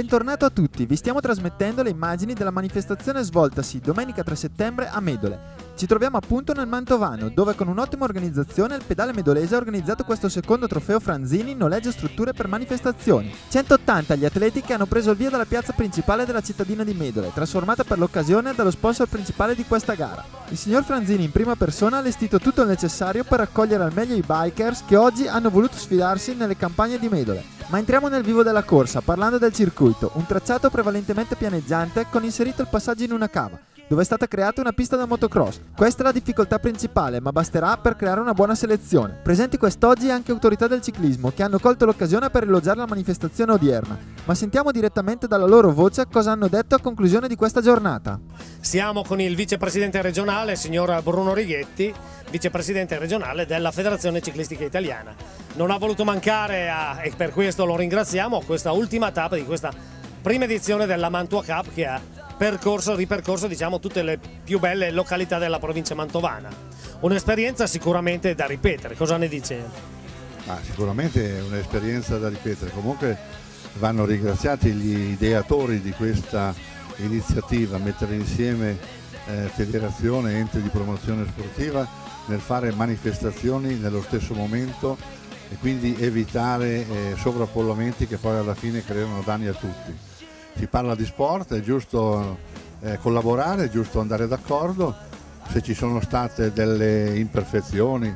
bentornato a tutti, vi stiamo trasmettendo le immagini della manifestazione svoltasi domenica 3 settembre a Medole. Ci troviamo appunto nel Mantovano, dove con un'ottima organizzazione il pedale medolese ha organizzato questo secondo trofeo Franzini noleggio strutture per manifestazioni. 180 gli atleti che hanno preso il via dalla piazza principale della cittadina di Medole, trasformata per l'occasione dallo sponsor principale di questa gara. Il signor Franzini in prima persona ha allestito tutto il necessario per accogliere al meglio i bikers che oggi hanno voluto sfidarsi nelle campagne di Medole. Ma entriamo nel vivo della corsa, parlando del circuito, un tracciato prevalentemente pianeggiante con inserito il passaggio in una cava, dove è stata creata una pista da motocross. Questa è la difficoltà principale, ma basterà per creare una buona selezione. Presenti quest'oggi anche autorità del ciclismo, che hanno colto l'occasione per elogiare la manifestazione odierna. Ma sentiamo direttamente dalla loro voce cosa hanno detto a conclusione di questa giornata. Siamo con il vicepresidente regionale, signor Bruno Righetti, vicepresidente regionale della Federazione Ciclistica Italiana. Non ha voluto mancare, e per questo lo ringraziamo, a questa ultima tappa di questa prima edizione della Mantua Cup che ha ripercorso diciamo tutte le più belle località della provincia mantovana. Un'esperienza sicuramente da ripetere, cosa ne dice? Sicuramente è un'esperienza da ripetere, comunque vanno ringraziati gli ideatori di questa iniziativa, mettere insieme federazione e enti di promozione sportiva nel fare manifestazioni nello stesso momento e quindi evitare sovraffollamenti che poi alla fine creano danni a tutti. Si parla di sport, è giusto collaborare, è giusto andare d'accordo, se ci sono state delle imperfezioni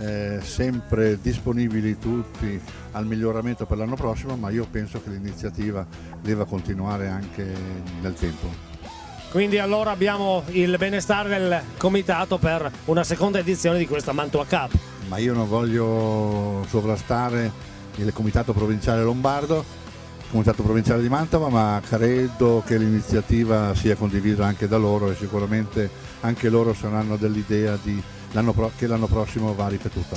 sempre disponibili tutti al miglioramento per l'anno prossimo, ma io penso che l'iniziativa debba continuare anche nel tempo. Quindi allora abbiamo il benestare del comitato per una seconda edizione di questa Mantua Cup. Ma io non voglio sovrastare il comitato provinciale lombardo, Comitato Provinciale di Mantova, ma credo che l'iniziativa sia condivisa anche da loro e sicuramente anche loro saranno dell'idea che l'anno prossimo va ripetuta.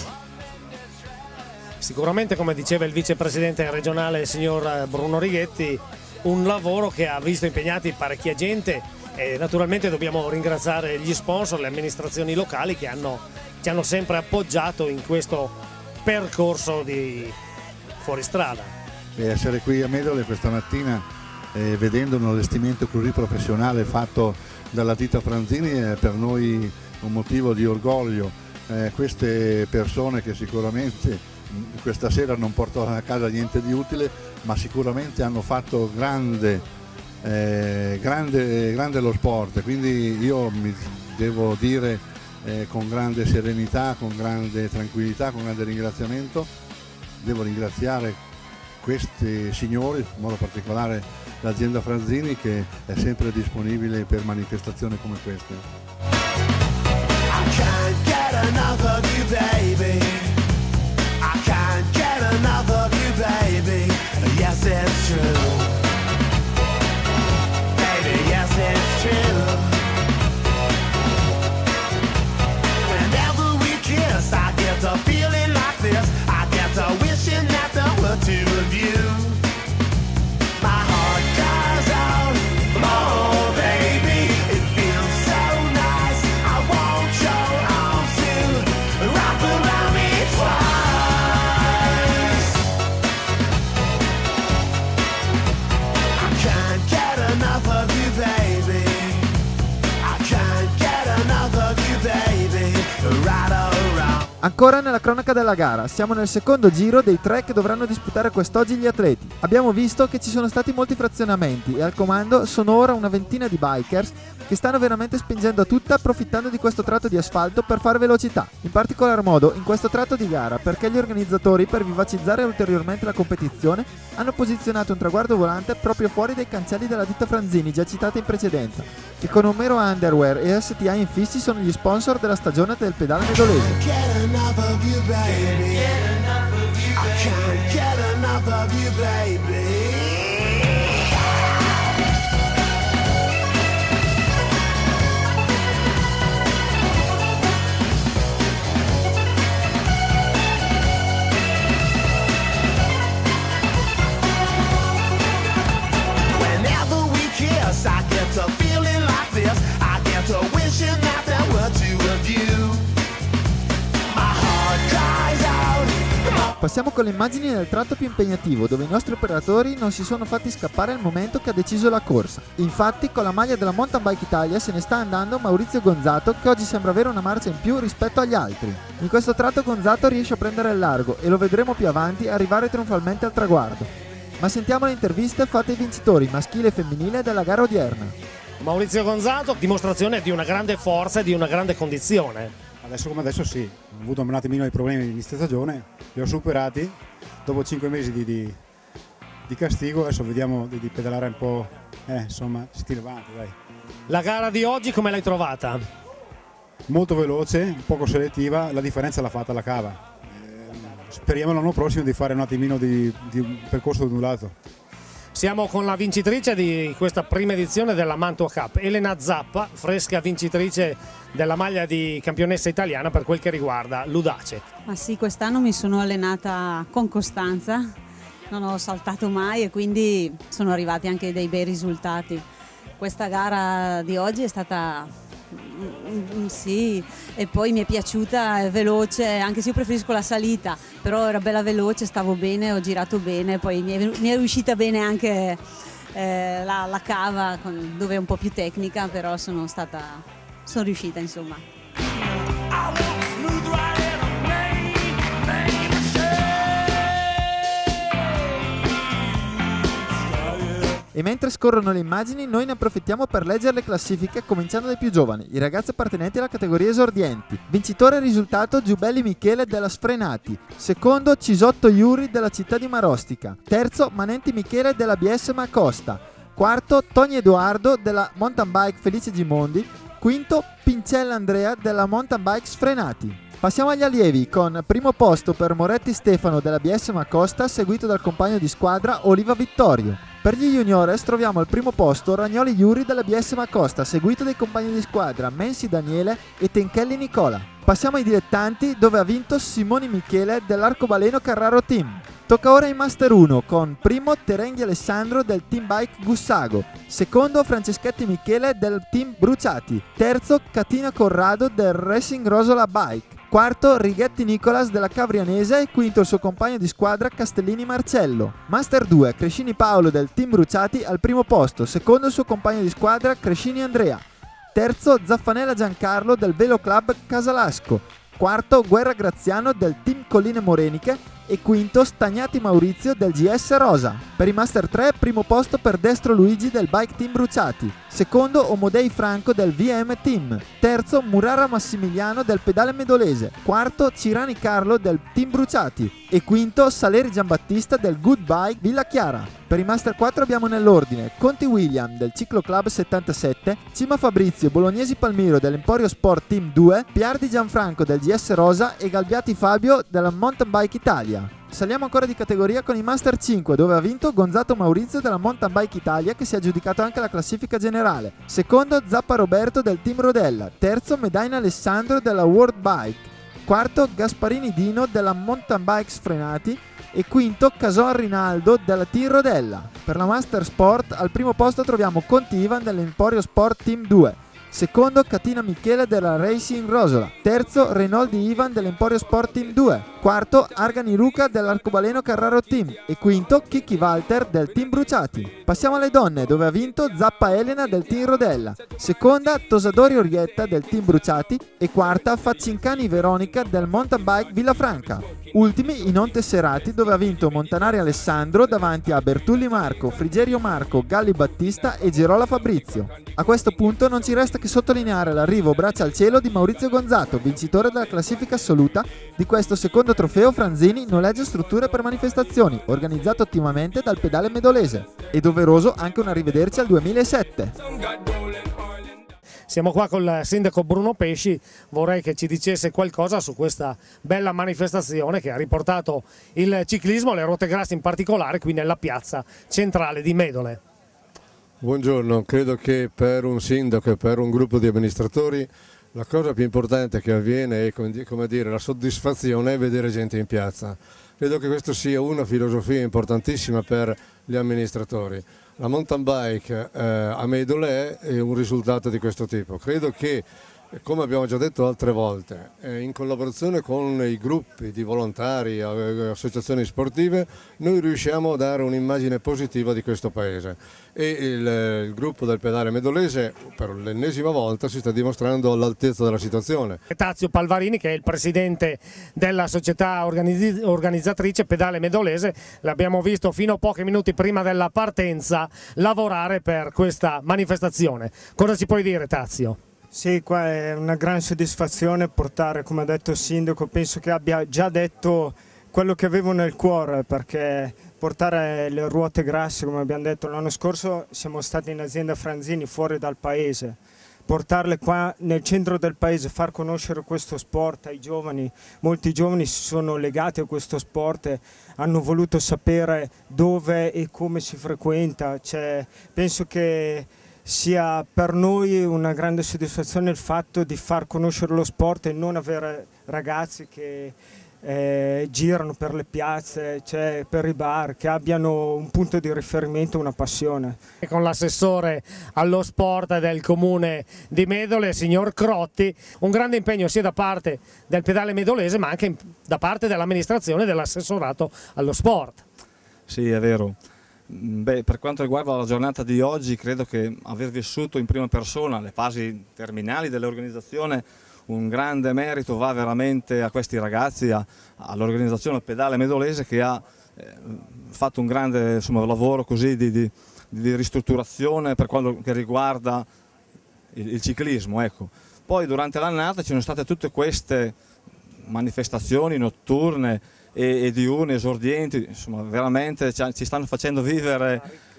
Sicuramente, come diceva il vicepresidente regionale signor Bruno Righetti, un lavoro che ha visto impegnati parecchia gente e naturalmente dobbiamo ringraziare gli sponsor, le amministrazioni locali che ci hanno sempre appoggiato in questo percorso di fuoristrada. Essere qui a Medole questa mattina vedendo un allestimento così professionale fatto dalla ditta Franzini è per noi un motivo di orgoglio. Queste persone che sicuramente questa sera non portano a casa niente di utile, ma sicuramente hanno fatto grande lo sport, quindi io mi devo dire con grande serenità, con grande tranquillità, con grande ringraziamento, devo ringraziare questi signori, in modo particolare l'azienda Franzini che è sempre disponibile per manifestazioni come queste. I can't get enough of you, baby. I can't get enough of you, baby. Yes, it's true. Baby, yes, it's true. Whenever we kiss, I get a feeling like this. I get a wishing that there were two of you. My heart cries out, oh baby, it feels so nice. I want your arms to wrap around me twice. I can't get enough of you, baby. I can't get enough of you, baby. Right around. Ancora nella cronaca della gara, siamo nel secondo giro dei 3 che dovranno disputare quest'oggi gli atleti. Abbiamo visto che ci sono stati molti frazionamenti e al comando sono ora una ventina di bikers che stanno veramente spingendo a tutta approfittando di questo tratto di asfalto per fare velocità. In particolar modo in questo tratto di gara perché gli organizzatori, per vivacizzare ulteriormente la competizione, hanno posizionato un traguardo volante proprio fuori dai cancelli della ditta Franzini già citata in precedenza, che con Omero Underwear e STI infissi sono gli sponsor della stagione del pedale medolese. Enough of you, baby. I can't get enough of you, baby. Whenever we kiss, I get a feeling like this. I get a wishing that there were two of you. My heart cries out. Passiamo con le immagini del tratto più impegnativo, dove i nostri operatori non si sono fatti scappare il momento che ha deciso la corsa. Infatti, con la maglia della Mountain Bike Italia se ne sta andando Maurizio Gonzato, che oggi sembra avere una marcia in più rispetto agli altri. In questo tratto Gonzato riesce a prendere il largo e lo vedremo più avanti arrivare trionfalmente al traguardo. Ma sentiamo le interviste fatte ai vincitori maschile e femminile della gara odierna. Maurizio Gonzato, dimostrazione di una grande forza e di una grande condizione. Adesso come adesso sì, ho avuto un attimino i problemi di inizio stagione, li ho superati, dopo 5 mesi di castigo adesso vediamo di pedalare un po', insomma, si tira avanti, dai. La gara di oggi come l'hai trovata? Molto veloce, un poco selettiva, la differenza l'ha fatta la cava. Speriamo l'anno prossimo di fare un attimino di un percorso ondulato. Siamo con la vincitrice di questa prima edizione della Mantua Cup, Elena Zappa, fresca vincitrice della maglia di campionessa italiana per quel che riguarda l'Udace. Ma sì, quest'anno mi sono allenata con costanza, non ho saltato mai e quindi sono arrivati anche dei bei risultati. Questa gara di oggi è stata sì, e poi mi è piaciuta, è veloce, anche se io preferisco la salita, però era bella veloce, stavo bene, ho girato bene, poi mi è riuscita bene anche la cava dove è un po' più tecnica, però sono riuscita insomma. E mentre scorrono le immagini noi ne approfittiamo per leggere le classifiche cominciando dai più giovani, i ragazzi appartenenti alla categoria esordienti. Vincitore risultato Giubelli Michele della Sfrenati, secondo Cisotto Iuri della città di Marostica, terzo Manenti Michele della BS Macosta, quarto Toni Edoardo della Mountain Bike Felice Gimondi, quinto Pincella Andrea della Mountain Bike Sfrenati. Passiamo agli allievi con primo posto per Moretti Stefano della BS Macosta, seguito dal compagno di squadra Oliva Vittorio. Per gli juniores troviamo al primo posto Ragnoli Iuri della BS Macosta, seguito dai compagni di squadra Mensi Daniele e Tenchelli Nicola. Passiamo ai dilettanti, dove ha vinto Simoni Michele dell'Arcobaleno Carraro Team. Tocca ora ai Master 1 con primo Terenghi Alessandro del Team Bike Gussago, secondo Franceschetti Michele del Team Bruciati, terzo Catina Corrado del Racing Rosola Bike, quarto Righetti Nicolas della Cavrianese e quinto il suo compagno di squadra Castellini Marcello. Master 2 Crescini Paolo del Team Bruciati al primo posto, secondo il suo compagno di squadra Crescini Andrea, terzo Zaffanella Giancarlo del Velo Club Casalasco, quarto Guerra Graziano del Team Colline Moreniche e quinto Stagnati Maurizio del GS Rosa. Per i Master 3 primo posto per Destro Luigi del Bike Team Bruciati, secondo Omodei Franco del VM Team, terzo Murara Massimiliano del Pedale Medolese, quarto Cirani Carlo del Team Bruciati e quinto Saleri Giambattista del Good Bike Villa Chiara. Per i Master 4 abbiamo nell'ordine Conti William del Ciclo Club 77, Cima Fabrizio Bolognesi Palmiro dell'Emporio Sport Team 2, Piardi Gianfranco del GS Rosa e Galbiati Fabio della Mountain Bike Italia. Saliamo ancora di categoria con i Master 5, dove ha vinto Gonzato Maurizio della Mountain Bike Italia, che si è aggiudicato anche la classifica generale, secondo Zappa Roberto del Team Rodella, terzo Medaina Alessandro della World Bike, quarto Gasparini Dino della Mountain Bike Sfrenati e quinto Cason Rinaldo della Team Rodella. Per la Master Sport al primo posto troviamo Conti Ivan dell'Emporio Sport Team 2, secondo Catina Michele della Racing Rosola, terzo Renoldi Ivan dell'Emporio Sport Team 2, quarto Argani Luca dell'Arcobaleno Carraro Team e quinto Chicchi Walter del Team Bruciati. Passiamo alle donne, dove ha vinto Zappa Elena del Team Rodella, seconda Tosadori Orietta del Team Bruciati e quarta Faccincani Veronica del Mountain Bike Villafranca. Ultimi i non tesserati, dove ha vinto Montanari Alessandro davanti a Bertulli Marco, Frigerio Marco, Galli Battista e Gerola Fabrizio. A questo punto non ci resta che sottolineare l'arrivo braccia al cielo di Maurizio Gonzato, vincitore della classifica assoluta di questo secondo trofeo Franzini Noleggio Strutture per Manifestazioni, organizzato ottimamente dal Pedale Medolese. È doveroso anche un arrivederci al 2007. Siamo qua col sindaco Bruno Pesci, vorrei che ci dicesse qualcosa su questa bella manifestazione che ha riportato il ciclismo, le rotte grasse in particolare, qui nella piazza centrale di Medole. Buongiorno, credo che per un sindaco e per un gruppo di amministratori la cosa più importante che avviene è, come dire, la soddisfazione è vedere gente in piazza. Credo che questa sia una filosofia importantissima per gli amministratori. La mountain bike a Medole è un risultato di questo tipo. Credo che Come abbiamo già detto altre volte, in collaborazione con i gruppi di volontari, associazioni sportive, noi riusciamo a dare un'immagine positiva di questo paese e il gruppo del pedale medolese per l'ennesima volta si sta dimostrando all'altezza della situazione. Tazio Palvarini, che è il presidente della società organizzatrice Pedale Medolese, l'abbiamo visto fino a pochi minuti prima della partenza lavorare per questa manifestazione. Cosa ci puoi dire, Tazio? Sì, qua è una gran soddisfazione portare, come ha detto il sindaco, penso che abbia già detto quello che avevo nel cuore, perché portare le ruote grasse, come abbiamo detto l'anno scorso, siamo stati in azienda Franzini fuori dal paese, portarle qua nel centro del paese, far conoscere questo sport ai giovani, molti giovani si sono legati a questo sport e hanno voluto sapere dove e come si frequenta, penso che sia per noi una grande soddisfazione il fatto di far conoscere lo sport e non avere ragazzi che girano per le piazze, per i bar, che abbiano un punto di riferimento, una passione. Con l'assessore allo sport del comune di Medole, signor Crotti, un grande impegno sia da parte del pedale medolese ma anche da parte dell'amministrazione e dell'assessorato allo sport. Sì, è vero. Beh, per quanto riguarda la giornata di oggi, credo che aver vissuto in prima persona le fasi terminali dell'organizzazione, un grande merito va veramente a questi ragazzi, all'organizzazione del pedale medolese che ha fatto un grande lavoro così di ristrutturazione per quello che riguarda il ciclismo. Ecco. Poi durante l'annata ci sono state tutte queste manifestazioni notturne e diurne, esordienti, insomma veramente ci stanno facendo vivere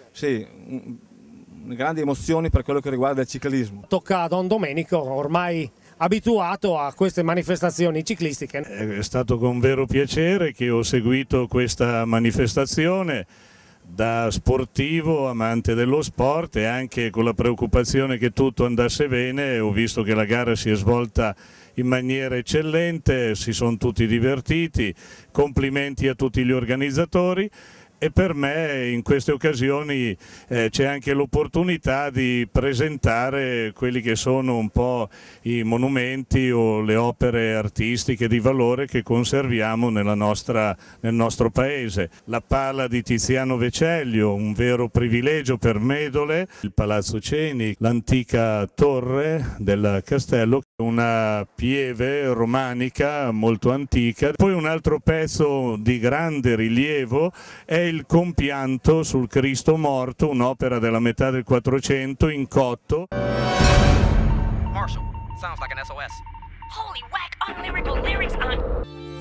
grandi emozioni per quello che riguarda il ciclismo. Tocca a Don Domenico, ormai abituato a queste manifestazioni ciclistiche. È stato con vero piacere che ho seguito questa manifestazione da sportivo, amante dello sport e anche con la preoccupazione che tutto andasse bene. Ho visto che la gara si è svolta in maniera eccellente, si sono tutti divertiti, complimenti a tutti gli organizzatori. E per me in queste occasioni c'è anche l'opportunità di presentare quelli che sono un po' i monumenti o le opere artistiche di valore che conserviamo nel nostro paese. La pala di Tiziano Vecellio, un vero privilegio per Medole, il Palazzo Ceni, l'antica torre del castello, una pieve romanica molto antica. Poi un altro pezzo di grande rilievo è il compianto sul Cristo morto, un'opera della metà del 400 in cotto. Marshall, sounds like an SOS. Holy whack, unlyrical lyrics on...